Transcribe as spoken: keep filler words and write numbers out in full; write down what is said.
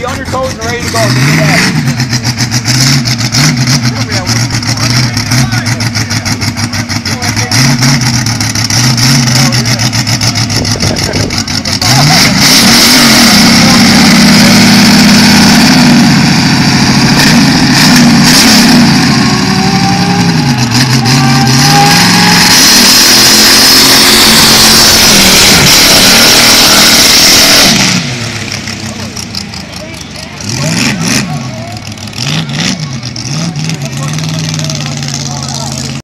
be on your toes and ready to go. Think of that.